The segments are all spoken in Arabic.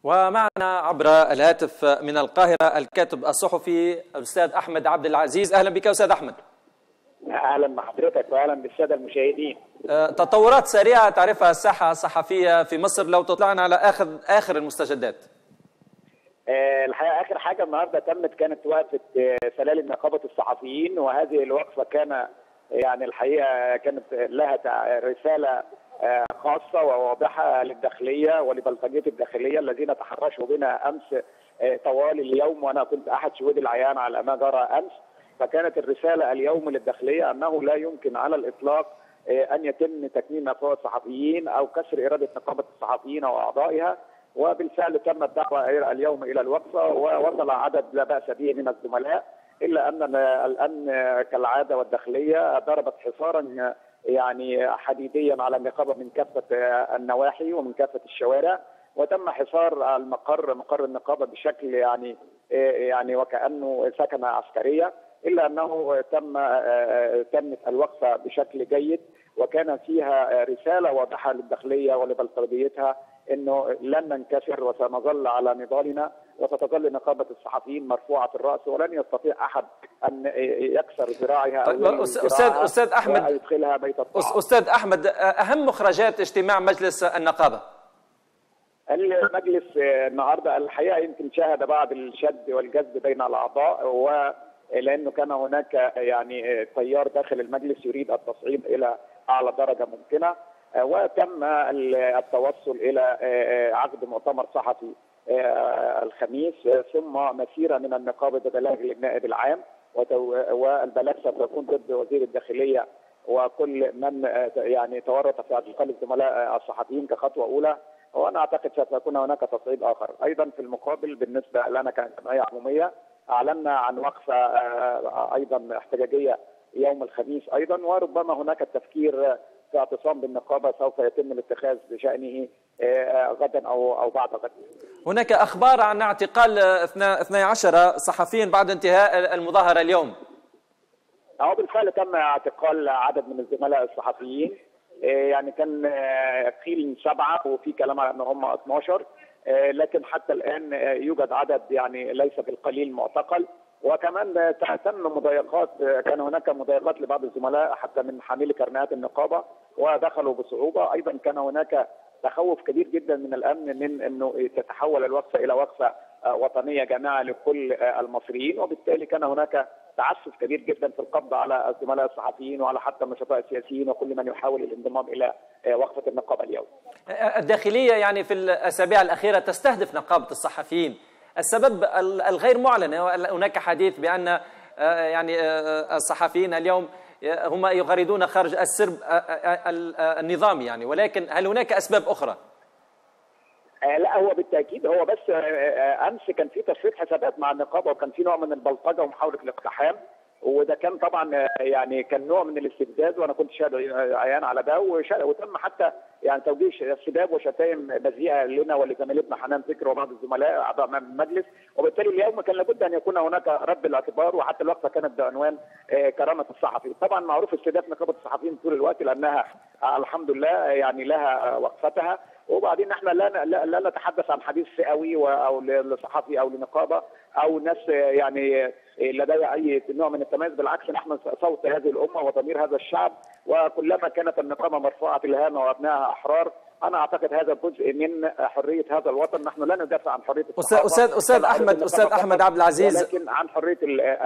ومعنا عبر الهاتف من القاهرة الكاتب الصحفي الأستاذ أحمد عبد العزيز. أهلا بك أستاذ أحمد. أهلا بحضرتك وأهلا بالسادة المشاهدين. تطورات سريعة تعرفها الساحة الصحفية في مصر، لو تطلعنا على آخر المستجدات. الحقيقة آخر حاجة النهاردة تمت كانت وقفة سلالم نقابة الصحفيين، وهذه الوقفة كان يعني الحقيقة كانت لها رسالة خاصة وواضحة للداخلية ولبلطجية الداخلية الذين تحرشوا بنا أمس طوال اليوم، وأنا كنت أحد شهود العيان على ما جرى أمس. فكانت الرسالة اليوم للداخلية أنه لا يمكن على الإطلاق أن يتم تكميم نقابة الصحفيين أو كسر إرادة نقابة الصحفيين وأعضائها، وبالفعل تم الدعوة اليوم إلى الوقفة ووصل عدد لا بأس به من الزملاء، إلا أن الآن كالعادة والداخلية ضربت حصارا يعني حديديا على النقابة من كافة النواحي ومن كافة الشوارع، وتم حصار مقر النقابة بشكل يعني وكأنه سكنة عسكرية، إلا أنه تمت الوقفة بشكل جيد، وكان فيها رسالة واضحة للداخلية ولبلطجيتها انه لن ننكسر وسنظل على نضالنا، وستظل نقابه الصحفيين مرفوعه الراس، ولن يستطيع احد ان يكسر ذراعها. طيب استاذ احمد ويدخلها بيت الطاعة. استاذ احمد، اهم مخرجات اجتماع مجلس النقابه. المجلس النهارده الحقيقه يمكن شهد بعض الشد والجذب بين الاعضاء، ولانه كان هناك يعني تيار داخل المجلس يريد التصعيد الى اعلى درجه ممكنه، وتم التوصل الى عقد مؤتمر صحفي الخميس، ثم مسيره من النقابه ببلاغ للنائب العام، والبلاغ سيكون ضد وزير الداخليه وكل من يعني تورط في اعتقال الزملاء الصحفيين كخطوه اولى. وانا اعتقد سيكون هناك تصعيد اخر. ايضا في المقابل بالنسبه لنا كجمعيه عموميه اعلنا عن وقفه ايضا احتجاجيه يوم الخميس ايضا، وربما هناك التفكير في اعتصام بالنقابه سوف يتم الاتخاذ بشانه غدا او بعد غد. هناك اخبار عن اعتقال 12 صحفيا بعد انتهاء المظاهره اليوم. بالفعل تم اعتقال عدد من الزملاء الصحفيين، يعني كان قيل 7 وفي كلام على ان هم 12، لكن حتى الان يوجد عدد يعني ليس بالقليل معتقل. وكمان تم مضايقات، كان هناك مضايقات لبعض الزملاء حتى من حاملي كرنيهات النقابه ودخلوا بصعوبه. ايضا كان هناك تخوف كبير جدا من الامن من انه تتحول الوقفه الى وقفه وطنيه جامعه لكل المصريين، وبالتالي كان هناك تعسف كبير جدا في القبض على الزملاء الصحفيين وعلى حتى النشطاء السياسيين وكل من يحاول الانضمام الى وقفه النقابه اليوم. الداخليه يعني في الاسابيع الاخيره تستهدف نقابه الصحفيين، السبب الغير معلن. هناك حديث بان يعني الصحفيين اليوم هم يغردون خارج السرب النظامي يعني، ولكن هل هناك اسباب اخرى؟ لا، هو بالتاكيد هو بس امس كان في تصفية حسابات مع النقابه، وكان في نوع من البلطجه ومحاوله الاقتحام، وده كان طبعا يعني كان نوع من الاستفزاز، وانا كنت شاهد عيان على ده، وتم حتى يعني توجيه سباب وشتائم بذيئه لنا ولزميلتنا حنان فكر وبعض الزملاء اعضاء المجلس، وبالتالي اليوم كان لابد ان يكون هناك رد الاعتبار، وحتى الوقفه كانت بعنوان كرامه الصحفي. طبعا معروف استهداف نقابه الصحفيين طول الوقت لانها الحمد لله يعني لها وقفتها، وبعدين احنا لا نتحدث عن حديث فئوي او لصحفي او لنقابه او ناس يعني لدي اي نوع من التميز، بالعكس نحن صوت هذه الامه وضمير هذا الشعب، وكلما كانت النقابه مرفوعه الهامه وابنائها احرار انا اعتقد هذا جزء من حريه هذا الوطن. نحن لا ندافع عن حريه الصحافه استاذ احمد عبد العزيز، ولكن عن حريه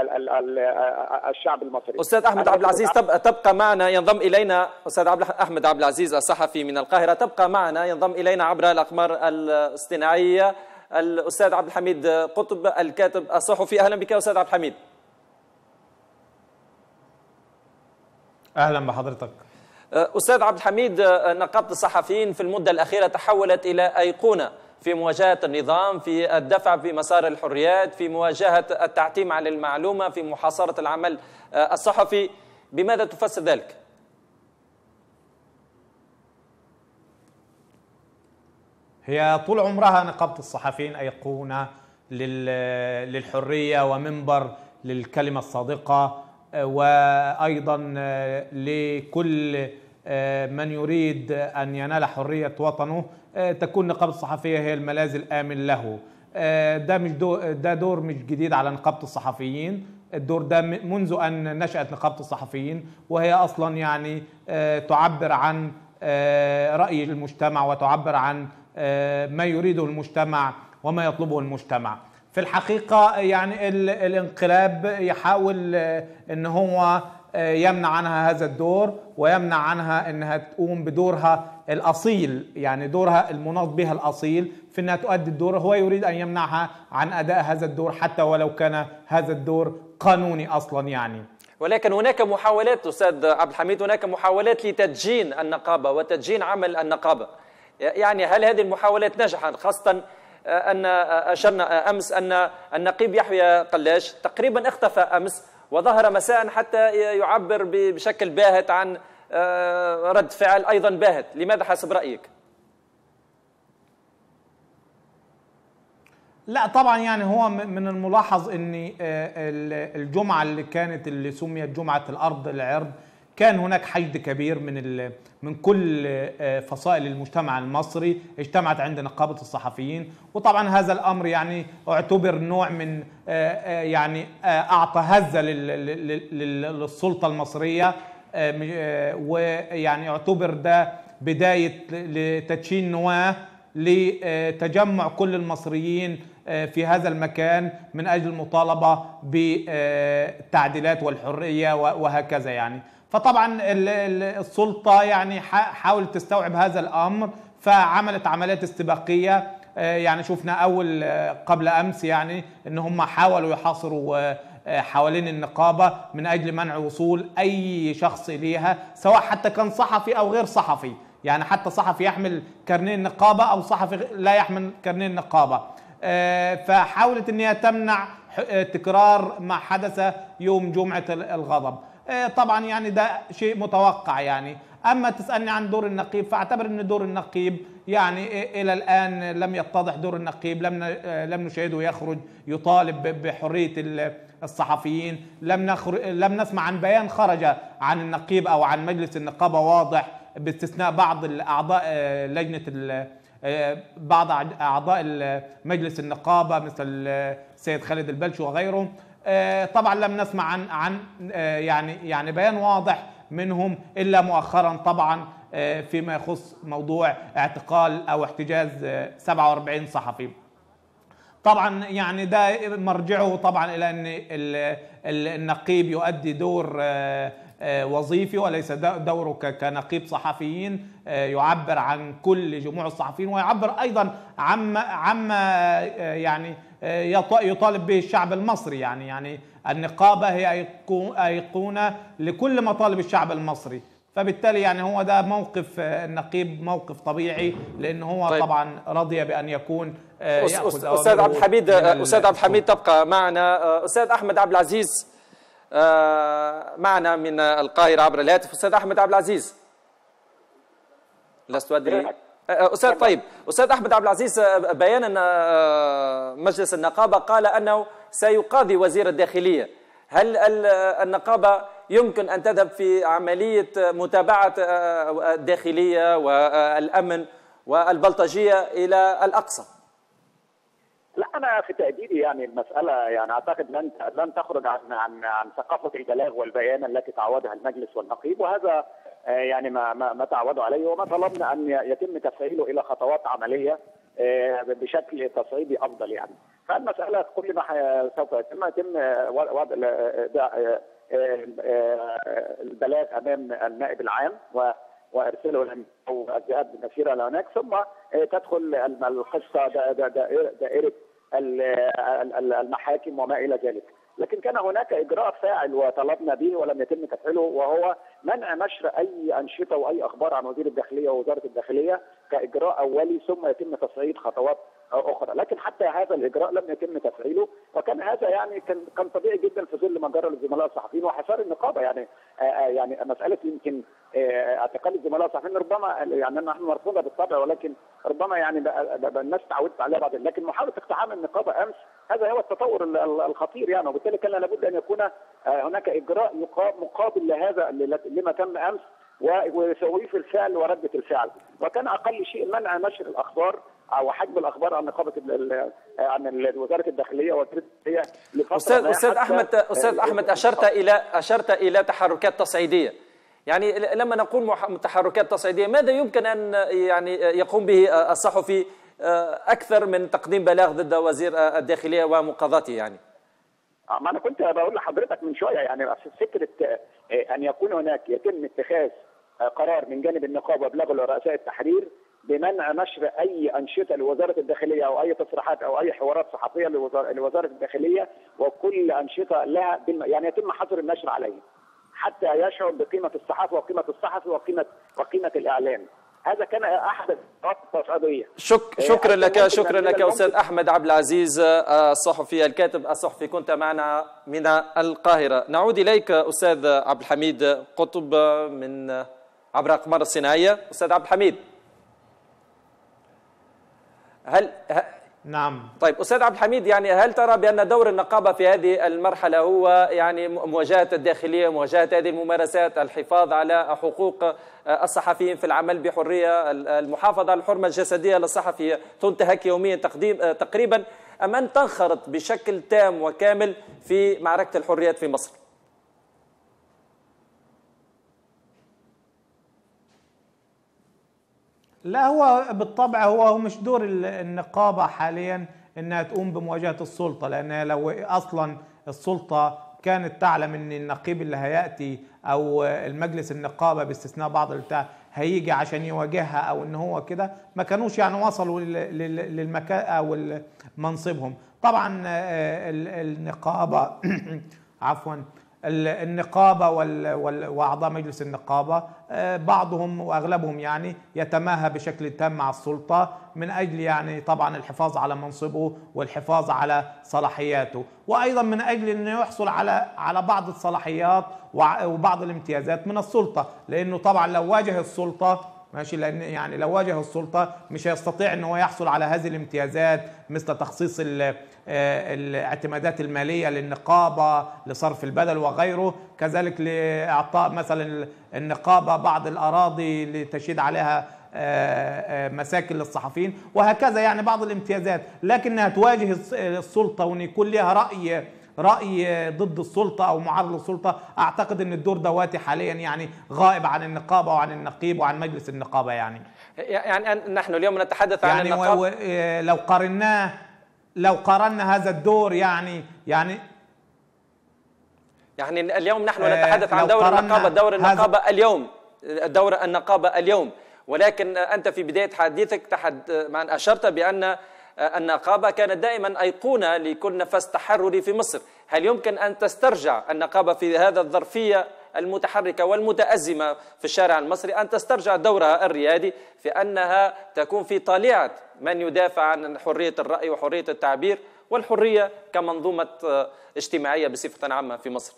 الشعب المصري. استاذ احمد عبد العزيز تبقى معنا، ينضم الينا استاذ احمد عبد العزيز الصحفي من القاهره، تبقى معنا، ينضم الينا عبر الاقمار الاصطناعيه الاستاذ عبد الحميد قطب الكاتب الصحفي. اهلا بك استاذ عبد الحميد. اهلا بحضرتك أستاذ عبد الحميد. نقابة الصحفيين في المدة الأخيرة تحولت إلى أيقونة في مواجهة النظام، في الدفع في مسار الحريات، في مواجهة التعتيم على المعلومة، في محاصرة العمل الصحفي. بماذا تفسر ذلك؟ هي طول عمرها نقابة الصحفيين أيقونة للحرية ومنبر للكلمة الصادقة، وأيضا لكل من يريد أن ينال حرية وطنه تكون نقابة الصحفية هي الملاذ الآمن له. ده دور مش جديد على نقابة الصحفيين. الدور ده منذ أن نشأت نقابة الصحفيين، وهي أصلا يعني تعبر عن رأي المجتمع وتعبر عن ما يريده المجتمع وما يطلبه المجتمع. في الحقيقة يعني الانقلاب يحاول أن هو يمنع عنها هذا الدور ويمنع عنها أنها تقوم بدورها الأصيل، يعني دورها المناط بها الأصيل في أنها تؤدي الدور. هو يريد أن يمنعها عن أداء هذا الدور حتى ولو كان هذا الدور قانوني أصلا يعني. ولكن هناك محاولات أستاذ عبد الحميد، هناك محاولات لتدجين النقابة وتدجين عمل النقابة. يعني هل هذه المحاولات نجحت؟ خاصة أن أشرنا أمس أن النقيب يحيى قلاش تقريبا اختفى أمس وظهر مساء حتى يعبر بشكل باهت عن رد فعل أيضا باهت. لماذا حسب رأيك؟ لا طبعا يعني هو من الملاحظ ان الجمعة اللي سميت جمعة الأرض العرض كان هناك حشد كبير من كل فصائل المجتمع المصري اجتمعت عند نقابة الصحفيين. وطبعا هذا الأمر يعني اعتبر نوع من يعني أعطى هزة للسلطة المصرية، ويعني اعتبر ده بداية لتدشين نواة لتجمع كل المصريين في هذا المكان من أجل المطالبة بالتعديلات والحرية وهكذا يعني. فطبعا السلطة يعني حاولت تستوعب هذا الأمر، فعملت عمليات استباقية. يعني شفنا قبل أمس يعني إن هم حاولوا يحاصروا حوالين النقابة من أجل منع وصول أي شخص إليها، سواء حتى كان صحفي أو غير صحفي، يعني حتى صحفي يحمل كارنيه النقابة أو صحفي لا يحمل كارنيه النقابة. فحاولت أنها تمنع تكرار ما حدث يوم جمعة الغضب. طبعا يعني ده شيء متوقع يعني. أما تسألني عن دور النقيب، فأعتبر أن دور النقيب يعني إلى الآن لم يتضح دور النقيب. لم نشاهده يخرج يطالب بحرية الصحفيين. لم نسمع عن بيان خرج عن النقيب أو عن مجلس النقابة واضح، باستثناء بعض الأعضاء بعض أعضاء مجلس النقابة مثل السيد خالد البلشي وغيرهم. طبعا لم نسمع عن يعني بيان واضح منهم إلا مؤخرا طبعا فيما يخص موضوع اعتقال أو احتجاز 47 صحفي. طبعا يعني ده مرجعه طبعا إلى أن النقيب يؤدي دور وظيفي وليس دوره كنقيب صحفيين، يعبر عن كل جموع الصحفيين ويعبر أيضا عما يعني يطالب به الشعب المصري. يعني النقابة هي أيقونة لكل مطالب الشعب المصري، فبالتالي يعني هو ده موقف النقيب موقف طبيعي، لأنه هو طيب. طبعا رضي بأن يكون أستاذ عبد الحميد، أستاذ عبد الحميد تبقى معنا. أستاذ أحمد عبد العزيز معنا من القاهرة عبر الهاتف. أستاذ أحمد عبد العزيز، لست أدري. أستاذ طيب، أستاذ أحمد عبد العزيز، بيان مجلس النقابة قال أنه سيقاضي وزير الداخلية. هل النقابة يمكن أن تذهب في عملية متابعة الداخلية والأمن والبلطجية إلى الأقصى؟ لا، أنا في تقديري يعني المسألة يعني أعتقد لن تخرج عن ثقافة البلاغ والبيان التي تعودها المجلس والنقيب، وهذا يعني ما تعودوا عليه وما طلبنا أن يتم تفعيله إلى خطوات عملية بشكل تصعيدي أفضل يعني. فالمسألة كل ما سوف يتم وضع البلاغ أمام النائب العام وارسله او الذهاب بمسيره لهناك، ثم تدخل القصه دائره المحاكم وما الى ذلك. لكن كان هناك اجراء فاعل وطلبنا به ولم يتم تفعيله، وهو منع نشر اي انشطه واي اخبار عن وزير الداخليه ووزاره الداخليه كاجراء اولي، ثم يتم تصعيد خطوات اخرى. لكن حتى هذا الاجراء لم يتم تفعيله، وكان هذا يعني كان طبيعي جدا في ظل ما جرى للزملاء الصحفيين وحصار النقابه. يعني مساله يمكن اعتقال الزملاء الصحفيين ربما يعني نحن مرفوضه بالطبع، ولكن ربما يعني الناس تعودت عليها بعض. لكن محاوله اقتحام النقابه امس هذا هو التطور الخطير يعني، وبالتالي كان لابد ان يكون هناك اجراء مقابل لهذا لما تم امس ويسويه في الفعل ورده الفعل، وكان اقل شيء منع نشر الاخبار او حجب الاخبار عن نقابه عن وزاره الداخليه والتربيه لفتره. استاذ احمد اشرت الى تحركات تصعيديه، يعني لما نقول تحركات تصعيديه ماذا يمكن ان يعني يقوم به الصحفي اكثر من تقديم بلاغ ضد وزير الداخليه ومقاضاته؟ يعني ما انا كنت بقول لحضرتك من شويه، يعني فكره ان يكون هناك يتم اتخاذ قرار من جانب النقابه وابلاغه لرؤساء التحرير بمنع نشر اي انشطه لوزاره الداخليه او اي تصريحات او اي حوارات صحفيه لوزاره الداخليه، وكل انشطه لها يعني يتم حظر النشر عليه حتى يشعر بقيمه الصحافه وقيمه الصحفي وقيمه الاعلام. هذا كان احد التصعيديه. شكرا لك استاذ احمد عبد العزيز الصحفي الكاتب الصحفي، كنت معنا من القاهره. نعود اليك استاذ عبد الحميد قطب من عبر الاقمار الصناعيه. استاذ عبد الحميد، نعم. طيب استاذ عبد الحميد، يعني هل ترى بان دور النقابه في هذه المرحله هو يعني مواجهه الداخليه، مواجهه هذه الممارسات، الحفاظ على حقوق الصحفيين في العمل بحريه، المحافظه على الحرمه الجسديه للصحفي تنتهك يوميا تقريبا، ام ان تنخرط بشكل تام وكامل في معركه الحريات في مصر؟ لا، هو بالطبع هو مش دور النقابة حاليا انها تقوم بمواجهة السلطة، لان لو اصلا السلطة كانت تعلم ان النقيب اللي هيأتي او المجلس النقابة باستثناء بعض البتاع هيجي عشان يواجهها او ان هو كده، ما كانوش يعني وصلوا للمكان او منصبهم. طبعا النقابة عفوا النقابة وأعضاء مجلس النقابة بعضهم وأغلبهم يعني يتماهى بشكل تام مع السلطة من أجل يعني طبعا الحفاظ على منصبه والحفاظ على صلاحياته، وأيضا من أجل أنه يحصل على بعض الصلاحيات وبعض الامتيازات من السلطة، لأنه طبعا لو واجه السلطة ماشي، لان يعني لو واجه السلطه مش هيستطيع ان هو يحصل على هذه الامتيازات مثل تخصيص الاعتمادات الماليه للنقابه لصرف البدل وغيره، كذلك لاعطاء مثلا النقابه بعض الاراضي لتشييد عليها مساكن للصحفيين وهكذا، يعني بعض الامتيازات. لكنها تواجه السلطه وان يكون لها رأي ضد السلطة أو معارض للسلطة، أعتقد أن الدور دواتي حاليا يعني غائب عن النقابة وعن النقيب وعن مجلس النقابة. يعني نحن اليوم نتحدث عن النقابة، لو قارنا هذا الدور يعني اليوم نحن نتحدث عن دور النقابة اليوم، ولكن أنت في بداية حديثك أشرت بأن النقابة كانت دائما أيقونة لكل نفس تحرري في مصر. هل يمكن أن تسترجع النقابة في هذا الظرفية المتحركة والمتأزمة في الشارع المصري أن تسترجع دورها الريادي في أنها تكون في طالعة من يدافع عن حرية الرأي وحرية التعبير والحرية كمنظومة اجتماعية بصفة عامة في مصر؟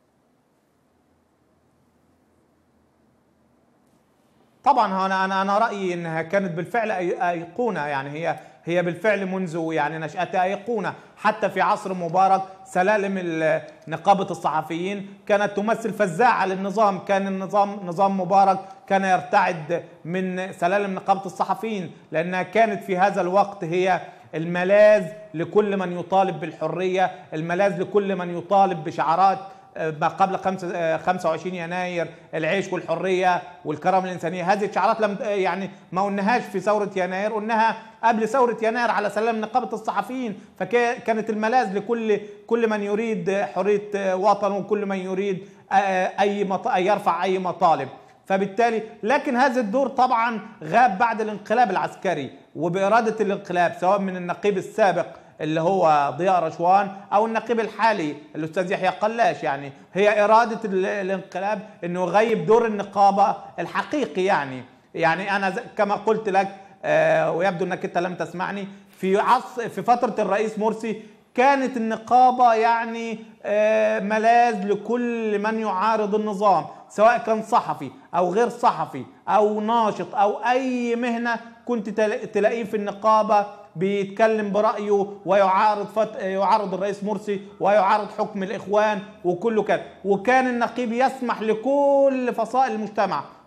طبعا انا رايي انها كانت بالفعل ايقونه، يعني هي بالفعل منذ يعني نشاتها ايقونه. حتى في عصر مبارك سلالم نقابه الصحفيين كانت تمثل فزاعه للنظام، كان نظام مبارك كان يرتعد من سلالم نقابه الصحفيين، لانها كانت في هذا الوقت هي الملاذ لكل من يطالب بالحريه، الملاذ لكل من يطالب بشعارات ما قبل 25 يناير، العيش والحريه والكرامه الانسانيه. هذه الشعارات لم يعني ما قلناهاش في ثوره يناير، قلناها قبل ثوره يناير على سلام نقابه الصحفيين، فكانت الملاذ لكل من يريد حريه وطنه وكل من يريد يرفع اي مطالب. فبالتالي لكن هذا الدور طبعا غاب بعد الانقلاب العسكري، وبإرادة الانقلاب سواء من النقيب السابق اللي هو ضياء رشوان او النقيب الحالي الاستاذ يحيى قلاش، يعني هي إرادة الانقلاب انه يغيب دور النقابة الحقيقي. يعني انا كما قلت لك ويبدو انك انت لم تسمعني، في فترة الرئيس مرسي كانت النقابة يعني ملاذ لكل من يعارض النظام، سواء كان صحفي أو غير صحفي أو ناشط أو أي مهنة، كنت تلاقيه في النقابة بيتكلم برأيه ويعارض الرئيس مرسي ويعارض حكم الإخوان وكله كان. وكان النقيب يسمح لكل فصائل المجتمع،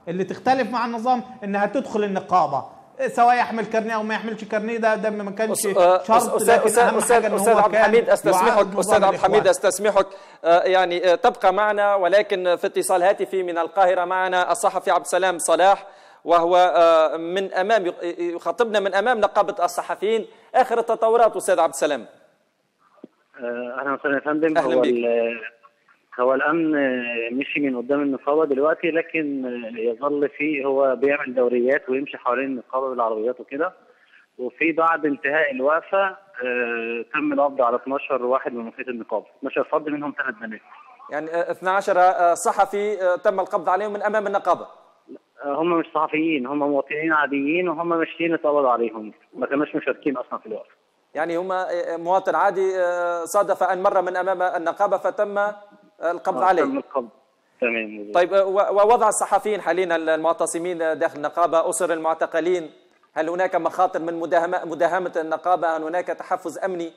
اللي تختلف مع النظام انها تدخل النقابه، سواء يحمل كارنيه او ما يحملش كارنيه، ده ما كانش شرط. لكن اهم حاجه ان هو استاذ عبد الحميد استسمحك، استاذ عبد الحميد استسمحك، يعني تبقى معنا، ولكن في اتصال هاتفي من القاهره معنا الصحفي عبد السلام صلاح، وهو من امام يخاطبنا من امام نقابه الصحفيين. اخر التطورات استاذ عبد السلام. اهلا وسهلا يا فندم. هو الامن مشي من قدام النقابه دلوقتي، لكن يظل فيه، هو بيعمل دوريات ويمشي حوالين النقابه بالعربيات وكده. وفي بعد انتهاء الوقفه تم القبض على 12 واحد من محيط النقابه، 12 فرد منهم 3 بنات. يعني 12 صحفي تم القبض عليهم من امام النقابه. هم مش صحفيين، هم مواطنين عاديين، وهم ماشيين اتقبض عليهم، ما كانوش مشاركين اصلا في الوقفه. يعني هم مواطن عادي صادف ان مر من امام النقابه فتم القبض عليه. تم القبض. تمام. طيب، ووضع الصحفيين حاليا المعتصمين داخل النقابه، اسر المعتقلين، هل هناك مخاطر من مداهمه النقابه؟ هل هناك تحفز امني؟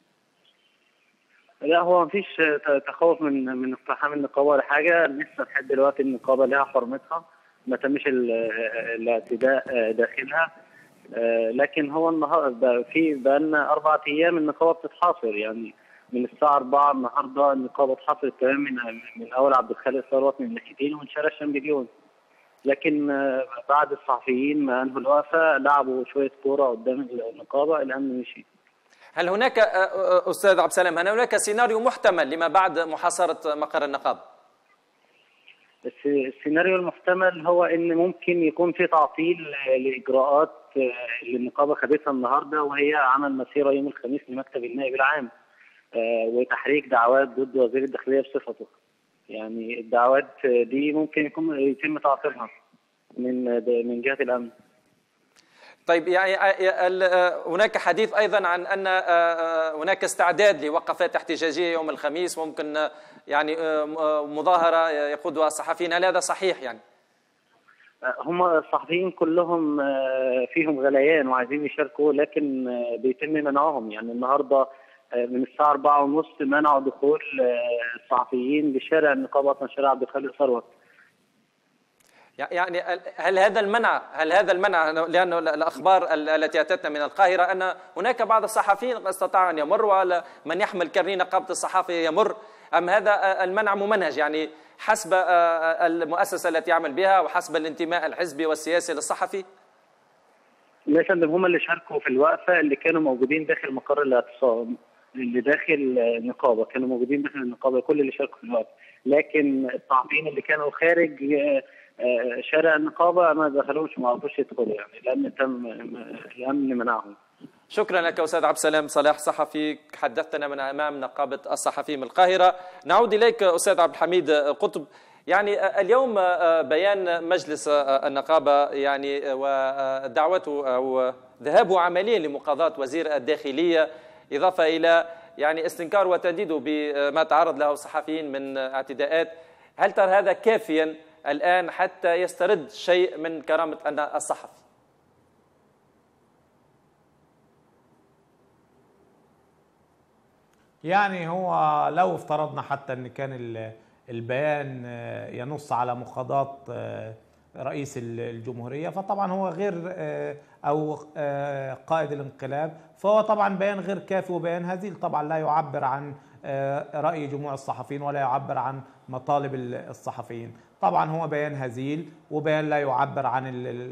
لا، هو ما فيش تخوف من اقتحام النقابه ولا حاجه. لسه لحد دلوقتي النقابه لها حرمتها، ما تمش الاعتداء داخلها. لكن هو النهارده بقى لنا 4 ايام النقابه بتتحاصر، يعني من الساعه 4 النهارده النقابه اتحاصرت تمام، من اول عبد الخالق ثروت من الناحيتين ومن شارع الشامبليون. لكن بعد الصحفيين ما انهوا الوقفه لعبوا شويه كوره قدام النقابه، الامن مشي. هل هناك استاذ عبد السلام، هل هناك سيناريو محتمل لما بعد محاصره مقر النقابه؟ السيناريو المحتمل هو ان ممكن يكون في تعطيل لاجراءات اللي النقابه خدتها النهارده، وهي عمل مسيره يوم الخميس لمكتب النائب العام وتحريك دعوات ضد وزير الداخليه بصفته. يعني الدعوات دي ممكن يتم تعطيلها من جهه الامن. طيب، يعني هناك حديث ايضا عن ان هناك استعداد لوقفات احتجاجيه يوم الخميس، ممكن يعني مظاهره يقودها الصحفيين، هل هذا صحيح يعني؟ هم الصحفيين كلهم فيهم غليان وعايزين يشاركوا، لكن بيتم منعهم. يعني النهارده من الساعه 4:30 منعوا دخول الصحفيين لشارع النقابه، اصلا شارع عبد الخالق ثروت. يعني هل هذا المنع لأنه الأخبار التي أتتنا من القاهرة أن هناك بعض الصحفيين استطاعوا أن يمروا، ومن يحمل كارنيه نقابة الصحافة يمر، أم هذا المنع ممنهج يعني حسب المؤسسة التي يعمل بها وحسب الانتماء الحزبي والسياسي للصحفي؟ لا يا فندم، هم اللي شاركوا في الوقفة اللي كانوا موجودين داخل مقر الاعتصام، اللي داخل النقابة كانوا موجودين داخل النقابة، كل اللي شاركوا في الوقفة. لكن الصحفيين اللي كانوا خارج شارع النقابة ما دخلوش، ما عرفوش يدخلوا، يعني الأمن منعهم. شكرا لك أستاذ عبد السلام صلاح، صحفي حدثتنا من أمام نقابة الصحفيين من القاهرة. نعود إليك أستاذ عبد الحميد قطب. يعني اليوم بيان مجلس النقابة يعني ودعوته أو ذهابه عمليا لمقاضاة وزير الداخلية، إضافة إلى يعني استنكار وتنديده بما تعرض له الصحفيين من اعتداءات، هل ترى هذا كافيا الآن حتى يسترد شيء من كرامة الصحفي؟ يعني هو لو افترضنا حتى ان كان البيان ينص على مقاضاة رئيس الجمهورية، فطبعا هو غير او قائد الانقلاب، فهو طبعا بيان غير كافي وبيان هزيل، طبعا لا يعبر عن رأي جموع الصحفيين ولا يعبر عن مطالب الصحفيين. طبعا هو بيان هزيل وبيان لا يعبر عن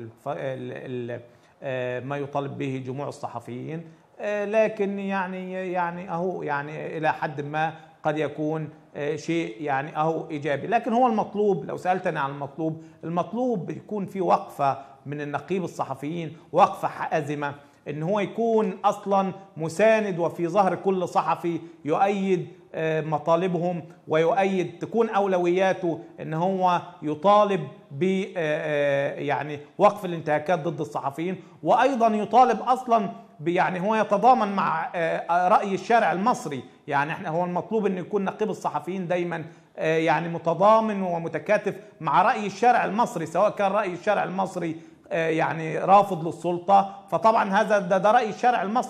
ما يطالب به جموع الصحفيين، لكن يعني اهو يعني الى حد ما قد يكون شيء يعني اهو ايجابي. لكن هو المطلوب، لو سالتني عن المطلوب يكون في وقفه من النقيب الصحفيين، وقفه حازمه، ان هو يكون اصلا مساند وفي ظهر كل صحفي يؤيد مطالبهم ويؤيد، تكون اولوياته ان هو يطالب ب يعني وقف الانتهاكات ضد الصحفيين، وايضا يطالب اصلا يعني هو يتضامن مع رأي الشارع المصري. يعني هو المطلوب ان يكون نقيب الصحفيين دايما يعني متضامن ومتكاتف مع رأي الشارع المصري، سواء كان رأي الشارع المصري يعني رافض للسلطة، فطبعا هذا ده رأي الشارع المصري،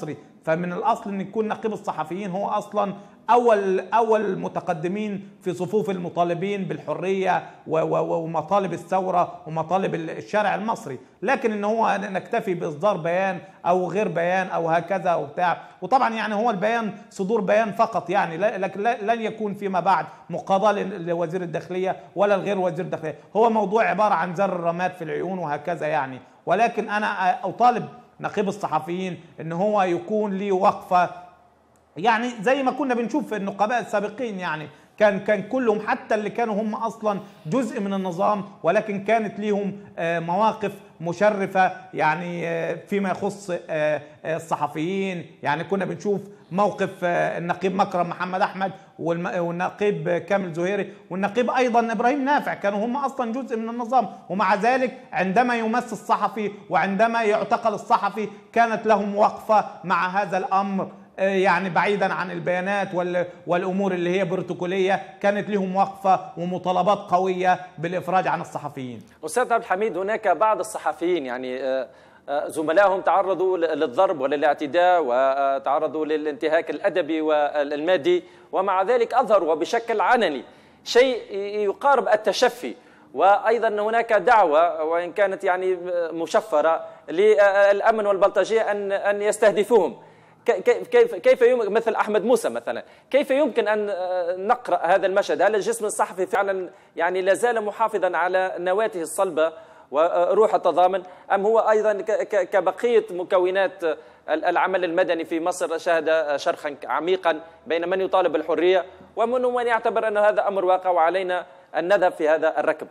فمن الاصل ان يكون نقيب الصحفيين هو اصلا اول المتقدمين في صفوف المطالبين بالحريه ومطالب الثوره ومطالب الشارع المصري. لكن ان هو نكتفي باصدار بيان او غير بيان او هكذا وبتاع، وطبعا يعني هو البيان صدور بيان فقط يعني، لكن لن يكون فيما بعد مقاضاه لوزير الداخليه ولا الغير وزير الداخليه، هو موضوع عباره عن زر الرماد في العيون وهكذا يعني. ولكن انا اطالب نقيب الصحفيين ان هو يكون ليه وقفه، يعني زي ما كنا بنشوف في النقباء السابقين، يعني كان كلهم حتى اللي كانوا هم اصلا جزء من النظام ولكن كانت ليهم مواقف مشرفه يعني فيما يخص الصحفيين. يعني كنا بنشوف موقف النقيب مكرم محمد احمد والنقيب كامل زهيري والنقيب ايضا ابراهيم نافع، كانوا هم اصلا جزء من النظام، ومع ذلك عندما يمس الصحفي وعندما يعتقل الصحفي كانت لهم وقفه مع هذا الامر، يعني بعيدا عن البيانات والامور اللي هي بروتوكوليه، كانت لهم وقفه ومطالبات قويه بالافراج عن الصحفيين. استاذ عبد الحميد، هناك بعض الصحفيين يعني زملائهم تعرضوا للضرب وللاعتداء وتعرضوا للانتهاك الادبي والمادي، ومع ذلك اظهروا وبشكل علني شيء يقارب التشفي، وايضا هناك دعوه وان كانت يعني مشفره للامن والبلطجيه ان يستهدفوهم. كيف يمكن مثل أحمد موسى مثلا، كيف يمكن أن نقرأ هذا المشهد؟ هل الجسم الصحفي فعلا يعني لا زال محافظا على نواته الصلبة وروح التضامن، أم هو أيضا كبقية مكونات العمل المدني في مصر شهد شرخا عميقا بين من يطالب بالحرية ومن يعتبر أن هذا أمر واقع وعلينا أن نذهب في هذا الركب؟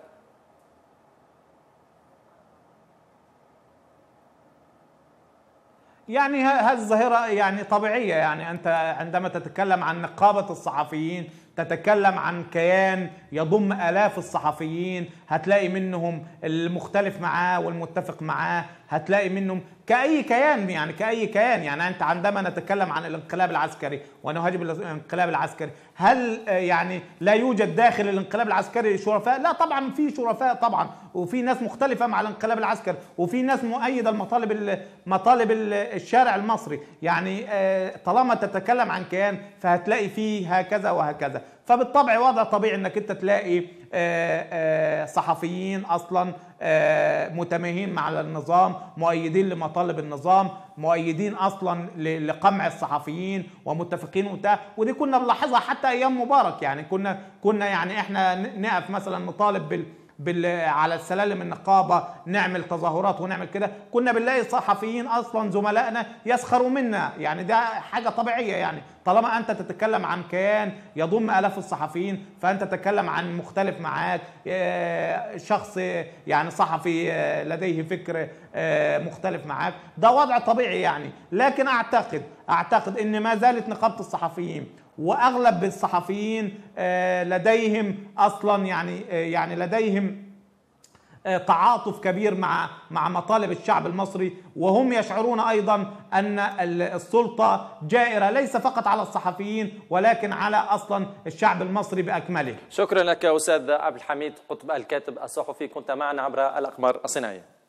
يعني هذه الظاهرة يعني طبيعية، يعني أنت عندما تتكلم عن نقابة الصحفيين تتكلم عن كيان يضم آلاف الصحفيين، هتلاقي منهم المختلف معاه والمتفق معاه، هتلاقي منهم كأي كيان، يعني كأي كيان. يعني أنت عندما نتكلم عن الانقلاب العسكري ونهاجم الانقلاب العسكري، هل يعني لا يوجد داخل الانقلاب العسكري شرفاء؟ لا طبعا في شرفاء طبعا، وفي ناس مختلفة مع الانقلاب العسكري، وفي ناس مؤيدة مطالب الشارع المصري. يعني طالما تتكلم عن كيان فهتلاقي فيه هكذا وهكذا. فبالطبع وضع طبيعي انك انت تلاقي صحفيين اصلا متماهين مع النظام، مؤيدين لمطالب النظام، مؤيدين اصلا لقمع الصحفيين ومتفقين وبتاع. ودي كنا بنلاحظها حتى ايام مبارك، يعني كنا يعني احنا نقف مثلا نطالب على السلالم النقابة، نعمل تظاهرات ونعمل كده، كنا بنلاقي صحفيين اصلا زملائنا يسخروا منا. يعني ده حاجة طبيعية، يعني طالما انت تتكلم عن كيان يضم آلاف الصحفيين فانت تتكلم عن مختلف معاك، شخص يعني صحفي لديه فكر مختلف معاك، ده وضع طبيعي يعني. لكن اعتقد ان ما زالت نقابة الصحفيين واغلب الصحفيين لديهم اصلا يعني لديهم تعاطف كبير مع مطالب الشعب المصري، وهم يشعرون ايضا ان السلطه جائره ليس فقط على الصحفيين ولكن على اصلا الشعب المصري باكمله. شكرا لك استاذ عبد الحميد قطب الكاتب الصحفي، كنت معنا عبر الاقمار الصناعيه.